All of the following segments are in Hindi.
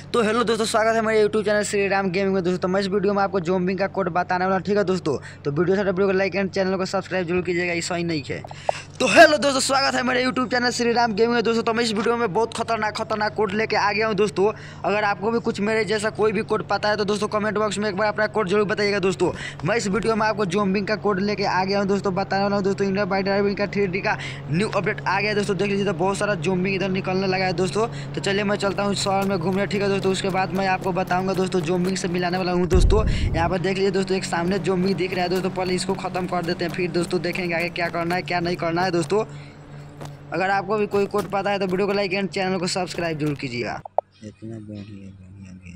तो हेलो दोस्तों, स्वागत है मेरे YouTube channel Shri Ram gaming में। दोस्तों मैं इस वीडियो में आपको ज़ॉम्बी का कोड बताने वाला, ठीक है दोस्तों। तो वीडियो से वीडियो को लाइक एंड चैनल को सब्सक्राइब जरूर कीजिएगा, ऐसा ही नहीं है। तो हेलो दोस्तों, स्वागत है मेरे YouTube channel Shri Ram gaming में। दोस्तों तो मैं इस वीडियो में बहुत खतरनाक कोड लेके आ गया हूँ दोस्तों। अगर आपको भी कुछ मेरे जैसा कोई भी कोड पता है तो दोस्तों कमेंट बॉक्स में एक बार अपना कोड जरूर बताइएगा दोस्तों। मैं इस वीडियो में आपको ज़ॉम्बी का कोड लेके आ गया हूँ दोस्तों, बताने वाला हूँ दोस्तों। इंडिया बाई ड्राइविंग का 3D का न्यू अपडेट आ गया है दोस्तों। देख लीजिए तो बहुत सारा ज़ॉम्बी इधर निकलने लगा है दोस्तों। तो चलिए मैं चलता हूँ शहर में घूमने, ठीक है दोस्तों। उसके बाद मैं आपको बताऊंगा दोस्तों, ज़ॉम्बी से मिलाने वाला हूँ दोस्तों। यहाँ पर देख लीजिए दोस्तों, एक सामने ज़ॉम्बी दिख रहा है दोस्तों। पहले इसको खत्म कर देते हैं, फिर दोस्तों देखेंगे आगे क्या करना है क्या नहीं करना है दोस्तों। अगर आपको भी कोई कोड पता है तो वीडियो को लाइक एंड चैनल को सब्सक्राइब जरूर कीजिएगा। इतना बढ़िया गेम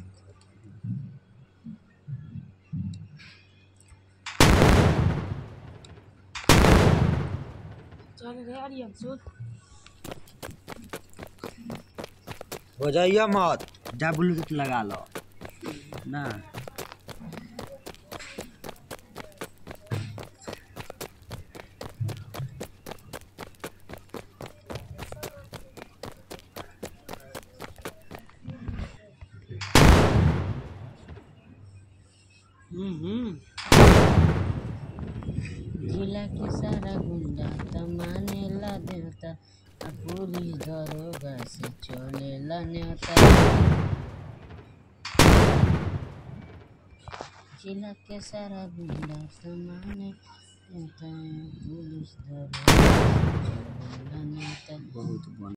हो जाइए मत जा, ब्लूटूथ लगा लो ना। जिला के सारा गुंडा तमाने ला देवता, पुलिस दरोगा से चले ला न्योता। जिला के सारा गुंडा तमाने देवता, पुलिस दरोगा से चले ला न्योता। बहुत